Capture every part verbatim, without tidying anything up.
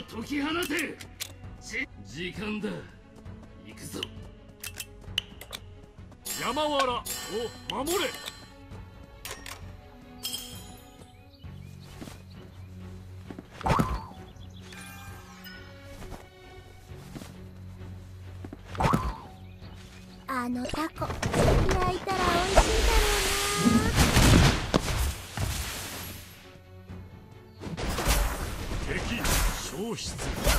解き放て。時間だ。行くぞ。山原を守れ。 あのタコ焼いたら美味しいだろうな。 敵消失。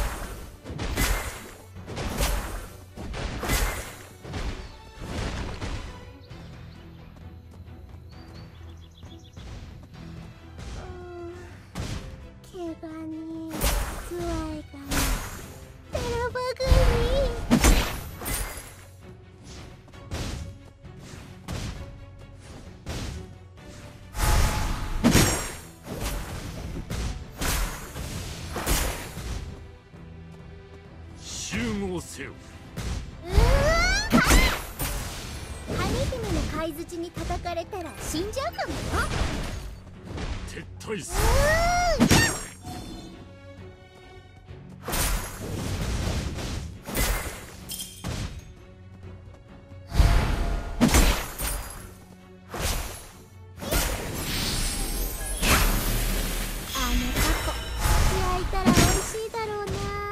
毛ガニ、ズワイガニ、タラバガニ。 集合せよ。 うー羽姫の貝槌に叩かれたら死んじゃうかもよ。 撤退する。 あのタコ焼いたら美味しいだろうな。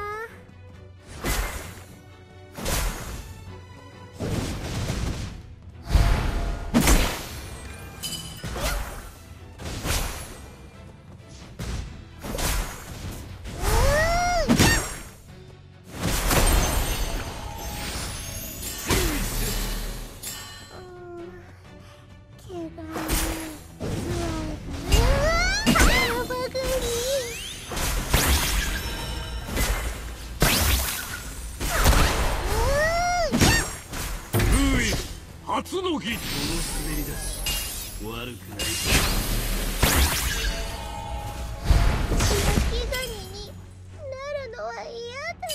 初の儀。この滑り出し悪くない。 焼きガニになるのは嫌だ。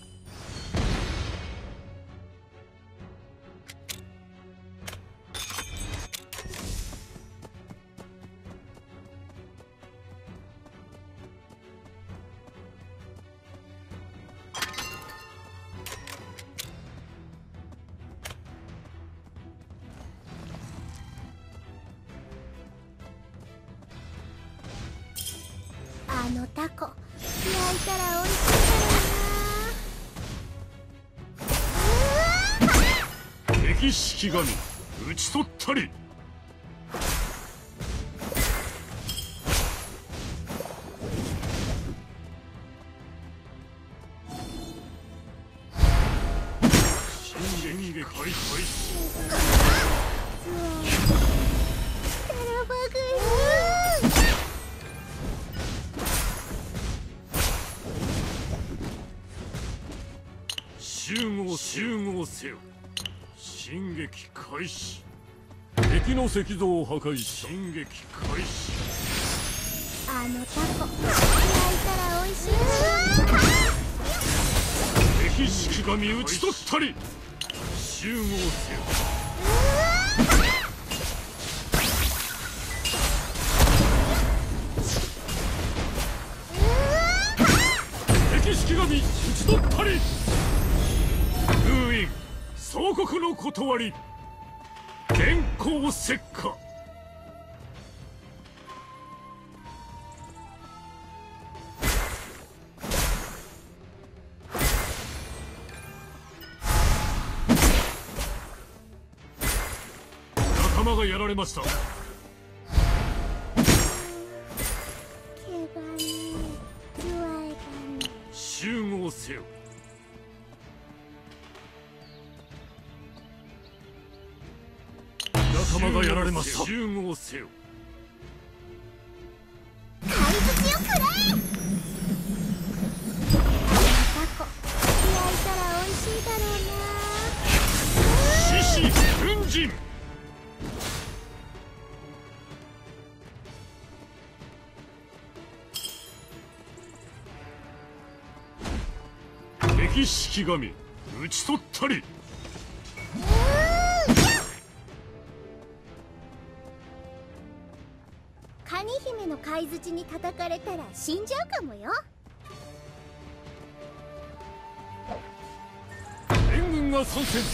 あのタコ焼いたら美味しいだろうな。 敵式神討ち取ったり。進撃開始。 タラバガニ。 集合集合せよ。進撃開始。敵の石像を破壊し進撃開始。 あのタコ焼いたら美味しいだろうな。 敵式神討ち取ったり。集合せよ。敵式神討ち取ったり。封印総国の断り。電光石火。仲間がやられました。 毛ガニ、ズワイガニ。 集合せよ。仲間がやられました。集合せよ。 怪物よくらえ。タコ焼いたら美味しいだろうな。 獅子奮陣。敵式神討ち取ったり。 カニ姫の貝槌に叩かれたら死んじゃうかもよ。 が参戦。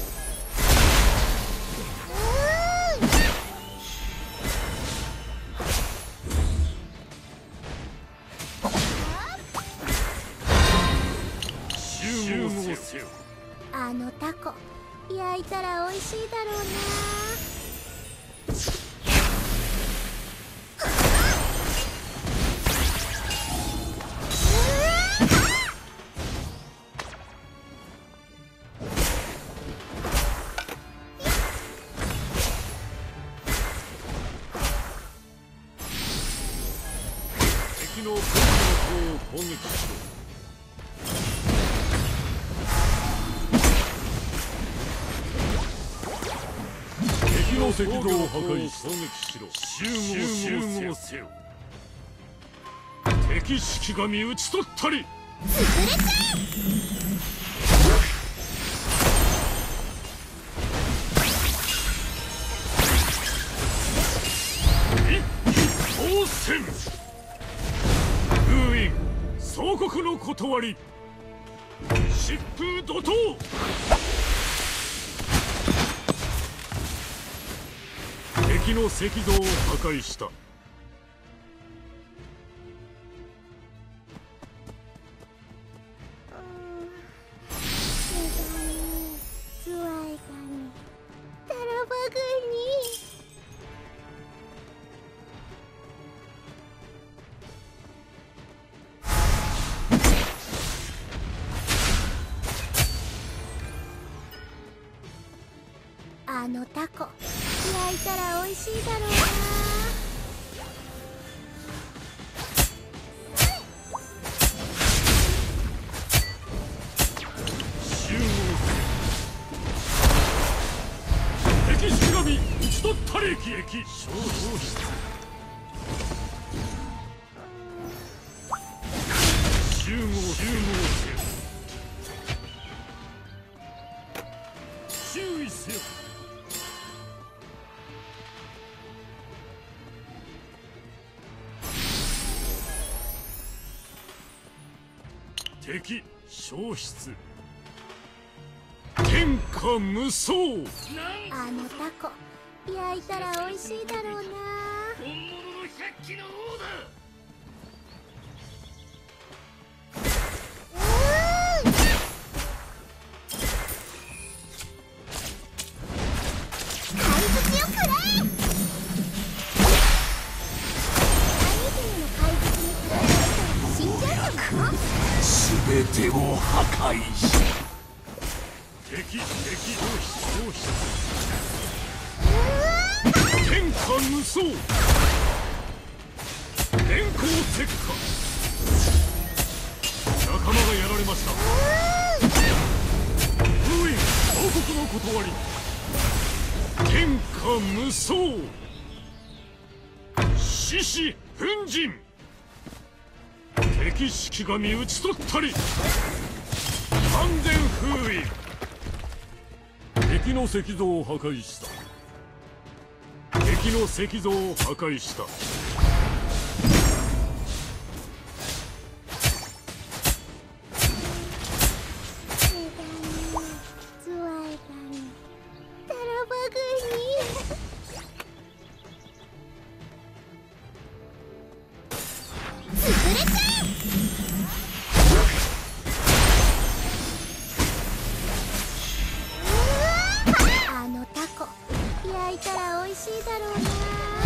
集合せよ。 あのタコ焼いたら美味しいだろうな。 敵の攻撃を攻撃しろ。敵の石像を破壊し攻撃しろ。集合せよ。敵式神討ち取ったり。 潰れちゃえ。 一気当選。封印総国の断り。疾風怒涛。敵の石像を破壊した。 あのタコ焼いたら美味しいだろうな。 集合せよ。敵式神討ち取ったり。撃撃消耗室。集合集合せよ。注意せよ。敵消失。天下無双。 あのタコ焼いたら美味しいだろうな。 本物の百鬼の王だ。 全てを破壊し敵敵消失。天下無双。電光石火。仲間がやられました。封印王国の断り。天下無双。獅子奮陣。敵式神討ち取ったり。完全封印。敵の石像を破壊した。敵の石像を破壊した。 あのタコ焼いたら美味しいだろうな。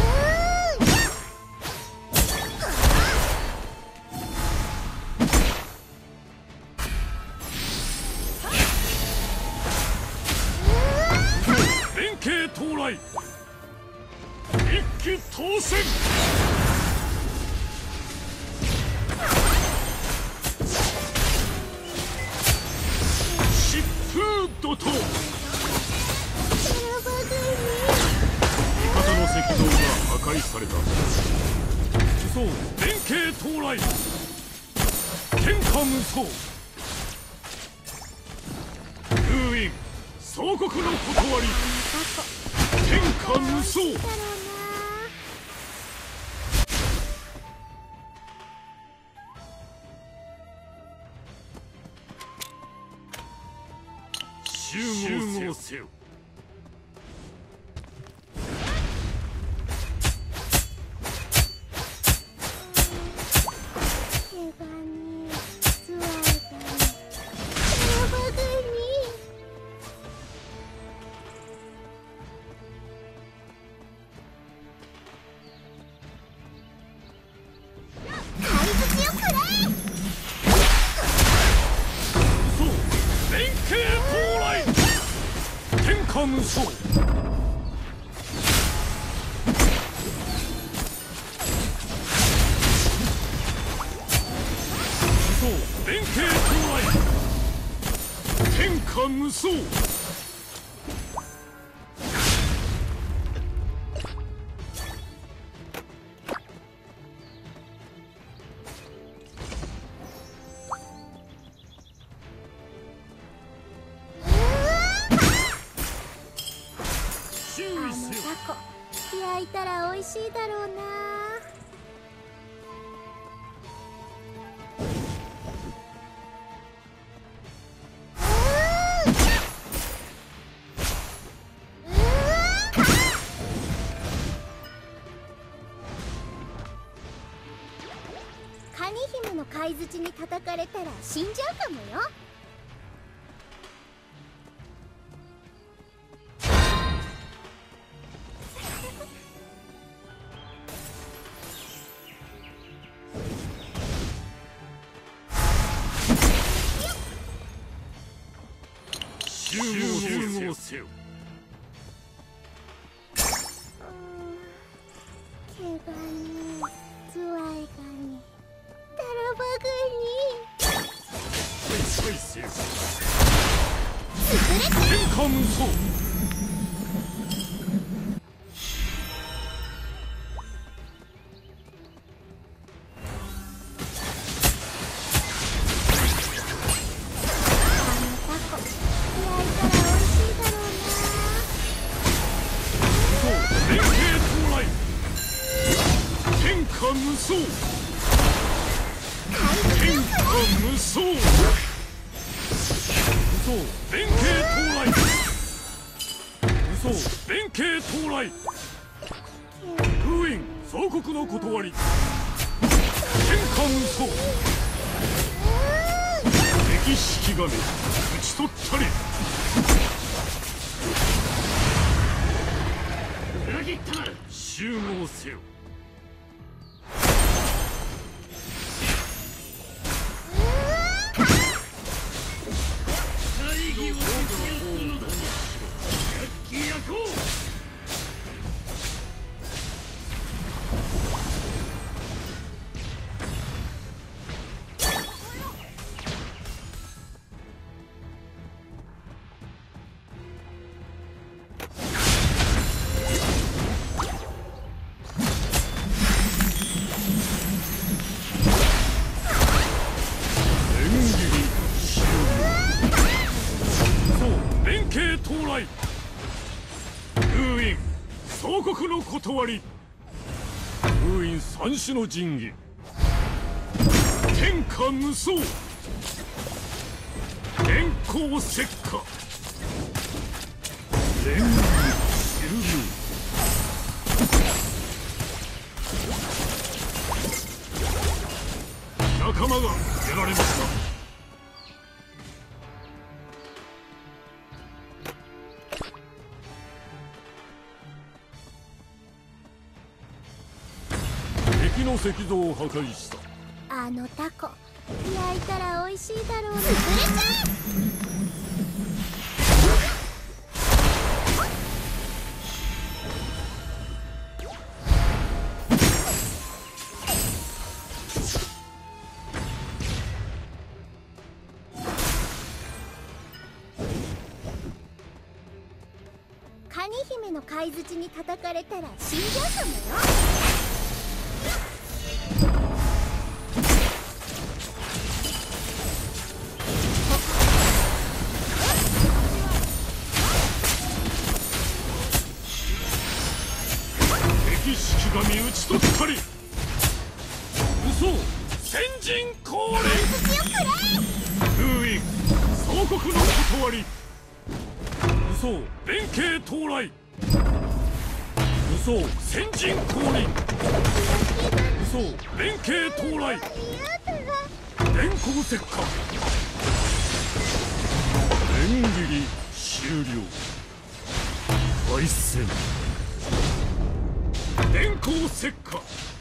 連携到来。一気当選。疾風怒涛。味方の石像が破壊された。そう連携到来。天下無双。封印総国の断り。天下無双。集をせよ。 毛ガニズワイガニタラバガニ。怪物よくれ。 そう連携到来。天下無双。そう連携到来。天下無双。注あの意せよ。 タコ焼いたら美味しいだろうな。カニ姫の貝槌に叩かれたら死んじゃうかもよ。 集合せよ。 毛ガニズワイガニタラバガニ。 開催せよ。 潰れた。 天下無双。 あのタコ焼いたら美味しいだろうな。 そう連携到来。天下無双。天下無双。嘘連携到来。嘘連携到来。封印総国の断り。天下無双。敵式神討ち取ったり。裏切ったな。集合せよ。最後を撃つのだ。焼き焼こう。封印総国の断り。封印三種の神器。天下無双。電光石火。連撃終了。仲間がやられました。敵の石像を破壊した。 あのタコ焼いたら美味しいだろうな。潰れちゃカニ姫の貝槌に叩かれたら死んじゃうかもよ。 敵式神討ち取ったり。嘘先陣降臨。封印総国の断り。嘘装弁慶到来。武装先陣降臨。武装弁慶到来。電光石火。連切り終了。敗戦。電光石火。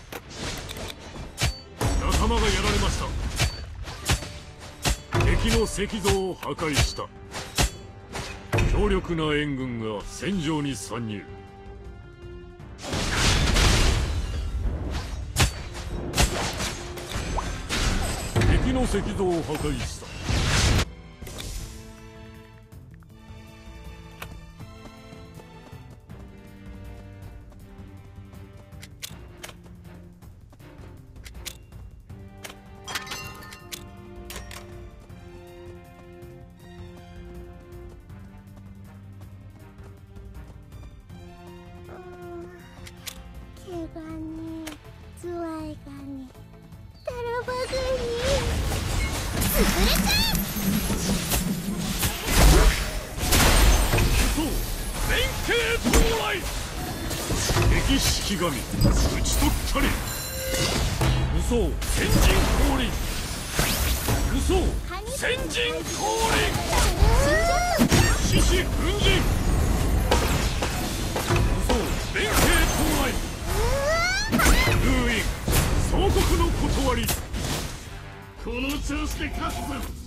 仲間がやられました。敵の石像を破壊した。強力な援軍が戦場に参入。敵の石像を破壊した。 毛がね、ズワイがね、タラバガニ潰れちゃえ。 そう弁慶到来。敵式神討ち取ったり。武装先陣降臨。武装先陣降臨。獅子奮陣。武装弁慶到来。封印総国の断り。この調子で勝つぞ。